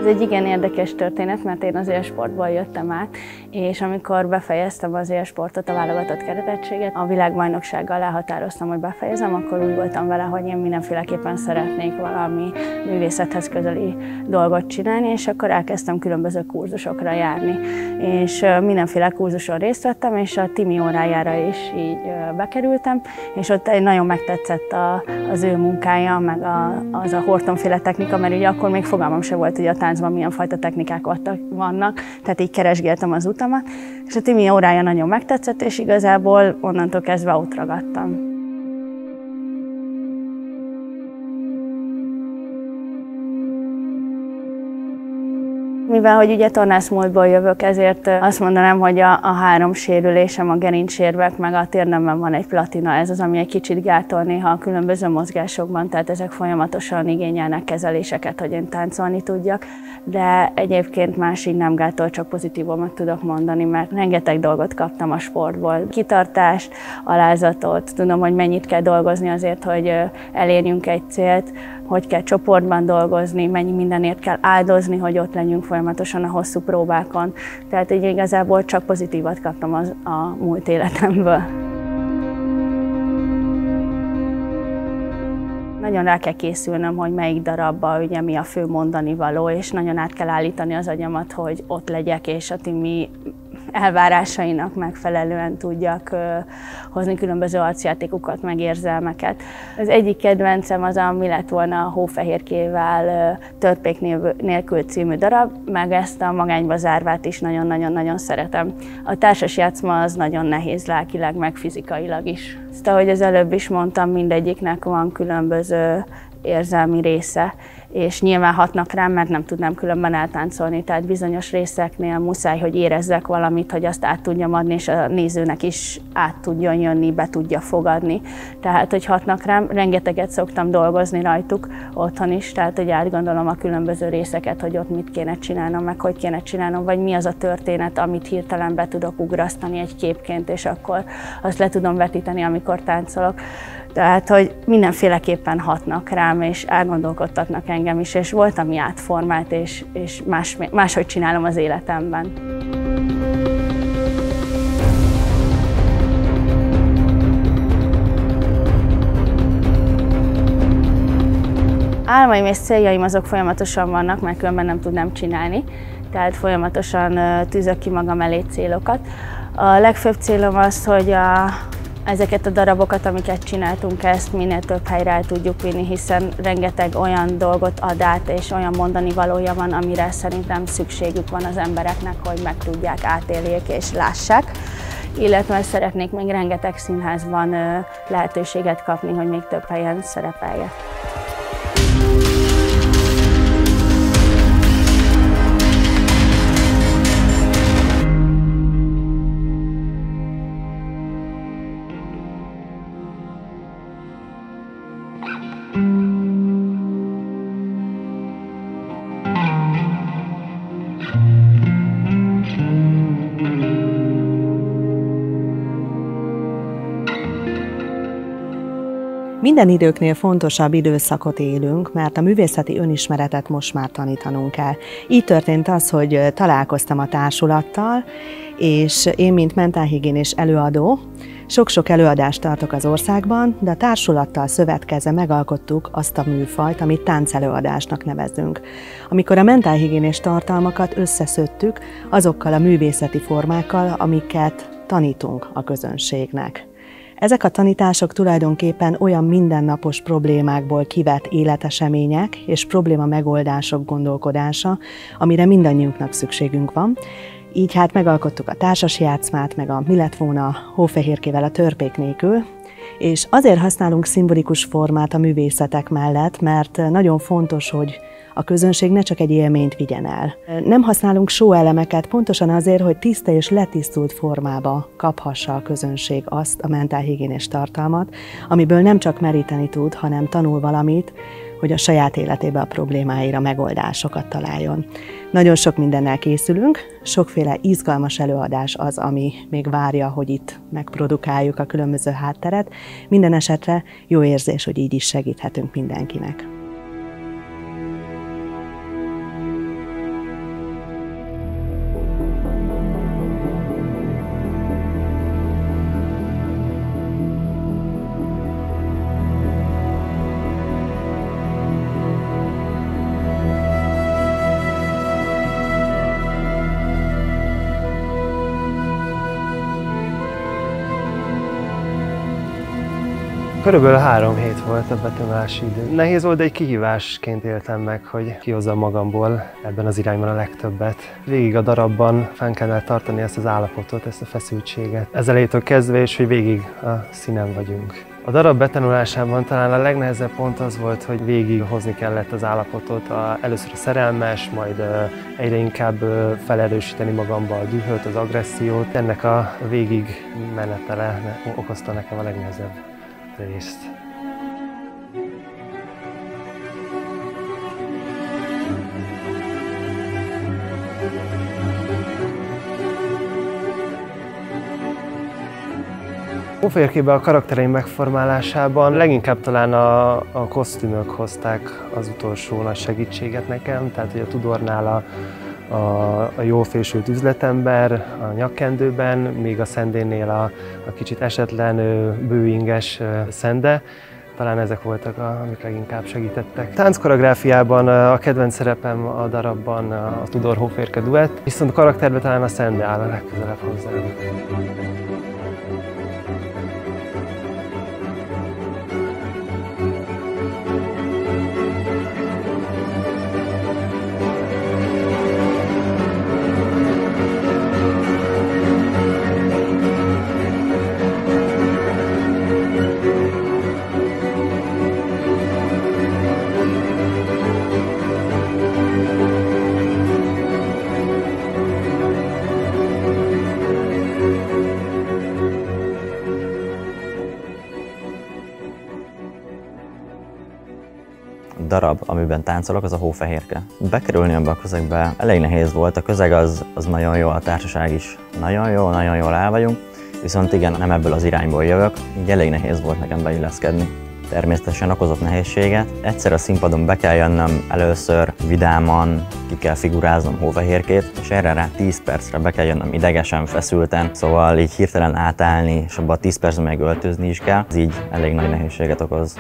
Ez egy igen érdekes történet, mert én az élsportból jöttem át, és amikor befejeztem az élsportot, a válogatott keretettséget, a világbajnoksággal elhatároztam, hogy befejezem, akkor úgy voltam vele, hogy én mindenféleképpen szeretnék valami művészethez közeli dolgot csinálni, és akkor elkezdtem különböző kurzusokra járni. És mindenféle kurzuson részt vettem, és a Timi órájára is így bekerültem, és ott nagyon megtetszett az ő munkája, meg az a Horton-féle technika, mert ugye akkor még fogalmam se volt, hogy a táncban milyen fajta technikák vannak, tehát így keresgéltem az utamat, és a Timi órája nagyon megtetszett, és igazából onnantól kezdve ott ragadtam. Mivel, hogy ugye tornászmúltból jövök, ezért azt mondanám, hogy a 3 sérülésem, a gerincsérvek, meg a térnemben van egy platina, ez az, ami egy kicsit gátol néha a különböző mozgásokban, tehát ezek folyamatosan igényelnek kezeléseket, hogy én táncolni tudjak, de egyébként más így nem gátol, csak pozitívumot tudok mondani, mert rengeteg dolgot kaptam a sportból. Kitartást, alázatot, tudom, hogy mennyit kell dolgozni azért, hogy elérjünk egy célt, hogy kell csoportban dolgozni, mennyi mindenért kell áldozni, hogy ott legyünk folyamatosan a hosszú próbákon. Tehát így igazából csak pozitívat kaptam a múlt életemből. Nagyon rá kell készülnöm, hogy melyik darabban ugye mi a fő mondani való, és nagyon át kell állítani az agyamat, hogy ott legyek, és a Timi elvárásainak megfelelően tudjak hozni különböző arcjátékokat, meg érzelmeket. Az egyik kedvencem az, ami lett volna a Hófehérkével Törpék nélkül című darab, meg ezt a Magányba zárvát is nagyon-nagyon szeretem. A társasjátszma az nagyon nehéz lelkileg, meg fizikailag is. Ezt, ahogy az előbb is mondtam, mindegyiknek van különböző érzelmi része, és nyilván hatnak rám, mert nem tudnám különben eltáncolni, tehát bizonyos részeknél muszáj, hogy érezzek valamit, hogy azt át tudjam adni, és a nézőnek is át tudjon jönni, be tudja fogadni. Tehát, hogy hatnak rám, rengeteget szoktam dolgozni rajtuk otthon is, tehát, hogy átgondolom a különböző részeket, hogy ott mit kéne csinálnom, meg hogy kéne csinálnom, vagy mi az a történet, amit hirtelen be tudok ugrasztani egy képként, és akkor azt le tudom vetíteni, amikor táncolok. Tehát, hogy mindenféleképpen hatnak rám, és elgondolkodtatnak engem is, és volt, ami átformált, és máshogy csinálom az életemben. Álmaim és céljaim azok folyamatosan vannak, mert különben nem tudnám csinálni, tehát folyamatosan tűzök ki magam elé célokat. A legfőbb célom az, hogy ezeket a darabokat, amiket csináltunk, ezt minél több helyre el tudjuk vinni, hiszen rengeteg olyan dolgot ad át, és olyan mondani valója van, amire szerintem szükségük van az embereknek, hogy meg tudják, átéljék és lássák. Illetve szeretnék még rengeteg színházban lehetőséget kapni, hogy még több helyen szerepeljek. Minden időknél fontosabb időszakot élünk, mert a művészeti önismeretet most már tanítanunk kell. Így történt az, hogy találkoztam a társulattal, és én, mint mentálhigiénés előadó, sok-sok előadást tartok az országban, de a társulattal szövetkezve megalkottuk azt a műfajt, amit táncelőadásnak nevezünk. Amikor a mentálhigiénés tartalmakat összeszedtük azokkal a művészeti formákkal, amiket tanítunk a közönségnek. Ezek a tanítások tulajdonképpen olyan mindennapos problémákból kivett életesemények és probléma megoldások gondolkodása, amire mindannyiunknak szükségünk van. Így hát megalkottuk a társasjátszmát, meg a Mi lett volna Hófehérkével a Törpék nélkül, és azért használunk szimbolikus formát a művészetek mellett, mert nagyon fontos, hogy a közönség ne csak egy élményt vigyen el. Nem használunk show elemeket pontosan azért, hogy tiszta és letisztult formába kaphassa a közönség azt a mentálhigiénés tartalmat, amiből nem csak meríteni tud, hanem tanul valamit, hogy a saját életébe a problémáira megoldásokat találjon. Nagyon sok mindennel készülünk, sokféle izgalmas előadás az, ami még várja, hogy itt megprodukáljuk a különböző hátteret. Minden esetre jó érzés, hogy így is segíthetünk mindenkinek. Körülbelül 3 hét volt a betanulási idő. Nehéz volt, de egy kihívásként éltem meg, hogy kihozzam magamból ebben az irányban a legtöbbet. Végig a darabban fenn kellene tartani ezt az állapotot, ezt a feszültséget. Ez elejétől kezdve, és hogy végig a színen vagyunk. A darab betanulásában talán a legnehezebb pont az volt, hogy végig hozni kellett az állapotot, először a szerelmes, majd egyre inkább felerősíteni magamba a dühöt, az agressziót. Ennek a végig menetele okozta nekem a legnehezebb részt. Hófehérkébe a karaktereim megformálásában leginkább talán a kosztümök hozták az utolsó nagy segítséget nekem, tehát hogy a Tudornál a jól fésült üzletember a nyakkendőben, míg a Szendénél a kicsit esetlen bőinges Szende. Talán ezek voltak, amik leginkább segítettek. Tánckoreográfiában a kedvenc szerepem a darabban a Tudor-Hófehérke duett, viszont a karakterben talán a Szende áll a legközelebb hozzám. Darab, amiben táncolok, az a Hófehérke. Bekerülni ebbe a közegbe elég nehéz volt, a közeg az nagyon jó, a társaság is nagyon jól el vagyunk, viszont igen, nem ebből az irányból jövök, így elég nehéz volt nekem beilleszkedni. Természetesen okozott nehézséget. Egyszer a színpadon be kell jönnöm először vidáman, ki kell figuráznom Hófehérkét, és erre rá 10 percre be kell jönnöm idegesen, feszülten, szóval így hirtelen átállni, és abban a 10 percben meg öltözni is kell, ez így elég nagy nehézséget okoz.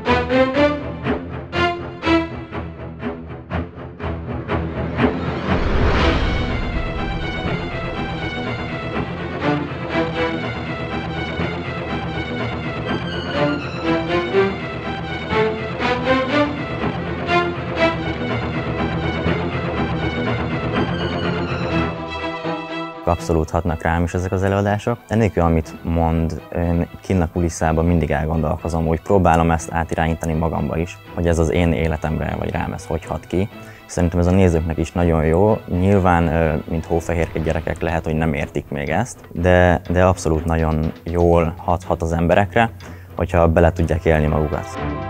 Abszolút hatnak rám is ezek az előadások. Ennélkül, amit mond, én kinn a kulisszában mindig elgondolkozom, hogy próbálom ezt átirányítani magamba is, hogy ez az én életemre vagy rám ez hogy hat ki. Szerintem ez a nézőknek is nagyon jó. Nyilván, mint hófehérke gyerekek lehet, hogy nem értik még ezt, de abszolút nagyon jól hathat az emberekre, hogyha bele tudják élni magukat.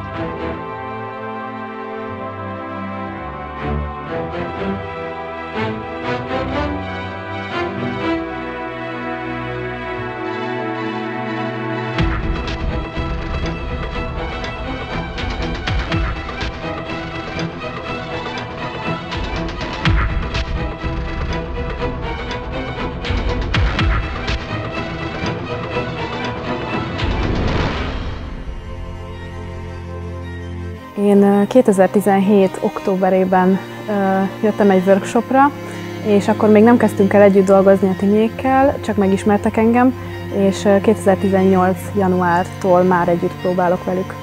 Én 2017. októberében jöttem egy workshopra, és akkor még nem kezdtünk el együtt dolgozni a Timiékkel, csak megismertek engem, és 2018. januártól már együtt próbálok velük.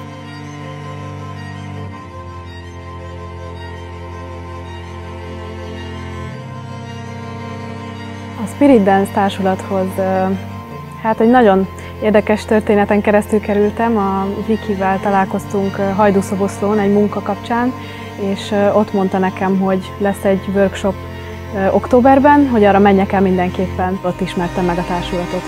A Spirit Dance társulathoz hát egy nagyon érdekes történeten keresztül kerültem. A Vikivel találkoztunk Hajdúszoboszlón egy munka kapcsán, és ott mondta nekem, hogy lesz egy workshop októberben, hogy arra menjek el mindenképpen. Ott ismertem meg a társulatot.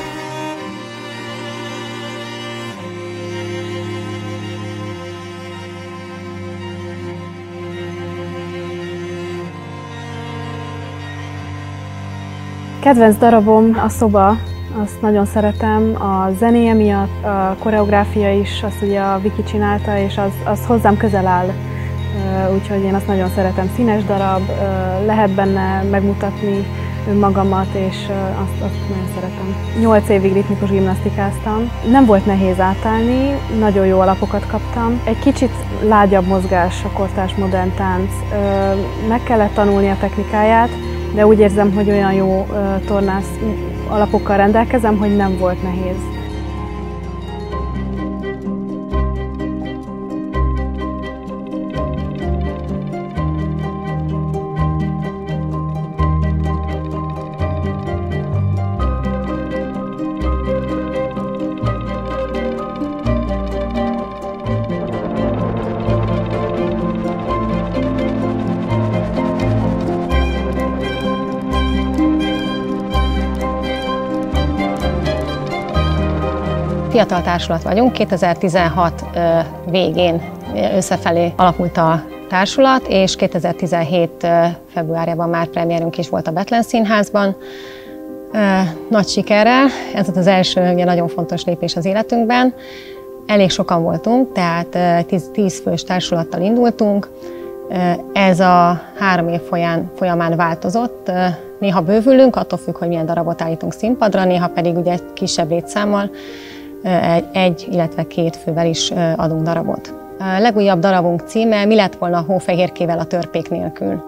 Kedvenc darabom a Szoba, azt nagyon szeretem, a zenéje miatt, a koreográfia is, azt ugye a Viki csinálta, és az hozzám közel áll, úgyhogy én azt nagyon szeretem. Színes darab, lehet benne megmutatni önmagamat, és azt nagyon szeretem. 8 évig ritmikus gimnasztikáztam, nem volt nehéz átállni, nagyon jó alapokat kaptam. Egy kicsit lágyabb mozgás a kortárs modern tánc, meg kellett tanulni a technikáját, de úgy érzem, hogy olyan jó tornász alapokkal rendelkezem, hogy nem volt nehéz. fiatal társulat vagyunk, 2016 végén összefelé alakult a társulat, és 2017 februárjában már premierünk is volt a Bethlen Színházban. Nagy sikerrel, ez volt az első ugye, nagyon fontos lépés az életünkben. Elég sokan voltunk, tehát 10 fős társulattal indultunk. Ez a 3 év folyamán változott. Néha bővülünk, attól függ, hogy milyen darabot állítunk színpadra, néha pedig ugye kisebb létszámmal, 1, illetve 2 fővel is adunk darabot. A legújabb darabunk címe Mi lett volna hófehérkével a törpék nélkül.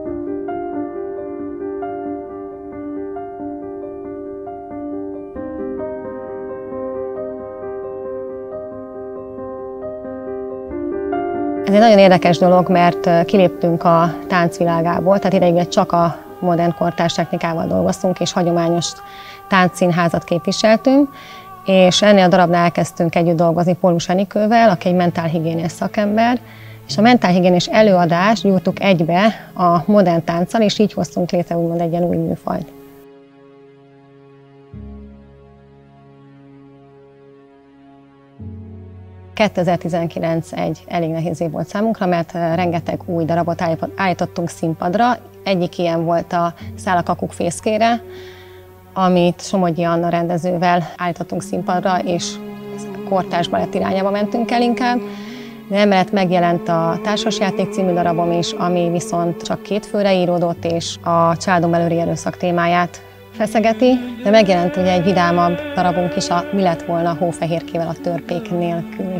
Ez egy nagyon érdekes dolog, mert kiléptünk a táncvilágából, tehát ideig csak a modern kortárs technikával dolgoztunk, és hagyományos táncszínházat képviseltünk, és ennél a darabnál elkezdtünk együtt dolgozni Pólus Enikővel, aki egy mentálhigiénés szakember, és a mentálhigiénés előadást gyújtuk egybe a modern tánccal, és így hoztunk létre úgymond egy ilyen új műfajt. ...2019 egy elég nehéz év volt számunkra, mert rengeteg új darabot állítottunk színpadra. Egyik ilyen volt a Száll a kakuk fészkére, amit Somogyi Anna rendezővel állítottunk színpadra, és kortárs balett irányába mentünk el inkább. De emellett megjelent a Társasjáték című darabom is, ami viszont csak 2 főre íródott, és a családon belüli erőszak témáját feszegeti, de megjelent ugye egy vidámabb darabunk is, a Mi lett volna hófehérkével a törpék nélkül.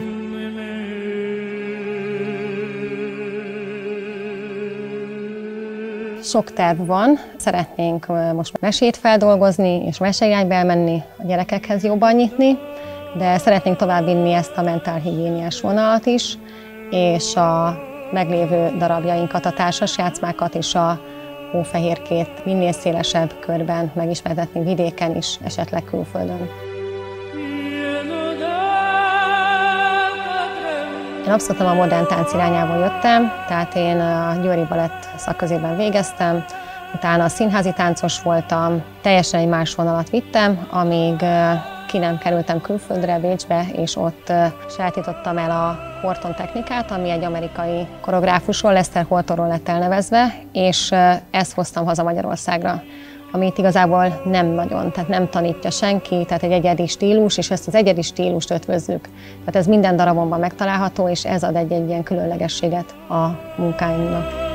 Sok terv van, szeretnénk most mesét feldolgozni és meseirányba elmenni, a gyerekekhez jobban nyitni, de szeretnénk továbbvinni ezt a mentálhigiéniás vonalat is, és a meglévő darabjainkat, a társasjátszmákat és a hófehérkét minél szélesebb körben megismertetni vidéken is, esetleg külföldön. Én abszolút nem a modern tánc irányából jöttem, tehát én a Győri Balett szakközében végeztem, utána a színházi táncos voltam, teljesen egy más vonalat vittem, amíg ki nem kerültem külföldre, Bécsbe, és ott sajátítottam el a Horton technikát, ami egy amerikai koreográfusról, Lester Hortonról lett elnevezve, és ezt hoztam haza Magyarországra, amit igazából nem nagyon, tehát nem tanítja senki, tehát egy egyedi stílus, és ezt az egyedi stílust ötvözzük. Tehát ez minden darabomban megtalálható, és ez ad egy ilyen különlegességet a munkáimnak.